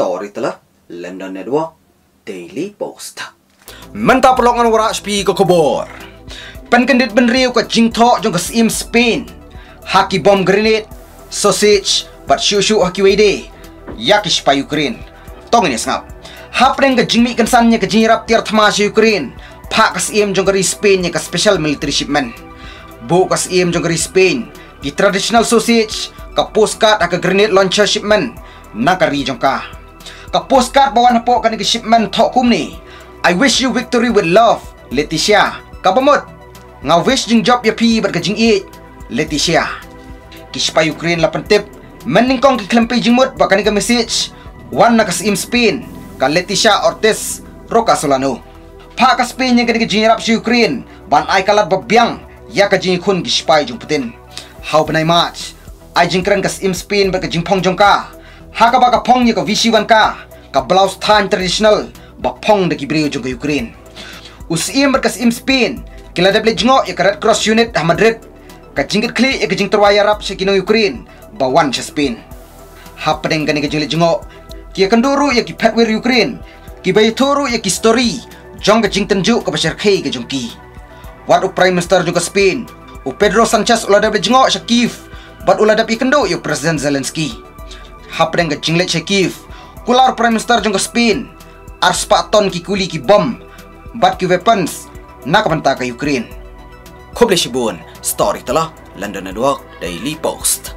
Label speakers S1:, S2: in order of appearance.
S1: Story telah London Network Daily Post.
S2: Menta pelongan warak spi ke kubur. Penkendit benriu ke jingtok jong ke sim Spain. Haki bom grenade, sausage, bat shushu haki wede. Yaki spa Ukraine. Tong ini sengap. Hapreng ke jingmi kensannya ke jingrap tiar thamas Ukraine. Pak ke sim jong ke Spain ke special military shipment. Bu ke sim jong ke Spain. Di traditional sausage ke postcard ke grenade launcher shipment. Nakari jong ka. Ke postcard bawan hapok ke shipment tok kum ni. I wish you victory with love, Leticia. Kapamot. Nga wish jing job ya pi bat ka jing it, Leticia. Kispa Ukraine la pentip. Meningkong ki klempe jing mut bakani ka message. Wan na ka sim Spain. Ka Leticia Ortiz Roca Solano. Pa ka Spain yang ka jing rap si Ukraine. Ban ay kalat babyang. Ya ka jing kun kispa jing putin. How benai match. Ay jing keren ka sim Spain bat ka jing pong jong ka. Haka baka pong niya ka visiwan ka. Ka blouse tan traditional. Bapong da kibriyo jong ka Ukraine. Usim berkas im Spain. Kila da blejngo ya ka Red Cross Unit ha Madrid. Ka jingit kli ya ka jing terwaya rap sa kinong Ukraine. Bawan sa Spain. Hapadeng ka ni ka jing lejngo. Kia kanduru ya ki petwer Ukraine. Ki bayaturu ya ki story. Jong ka jing tenju ka basyar kay ka jong ki. Wat u Prime Minister jong ka Spain. U Pedro Sanchez ula da blejngo sa Kiev. Bat ula da pikendo ya President Zelensky. Hapadeng ka jing let sa Kiev. Kular Prime Minister jong ka Spain. Arspa ton ki kuli ki bom. Bat ki weapons nakabanta ka Ukraine.
S1: Kuble Shibun Story telah London Network Daily Post.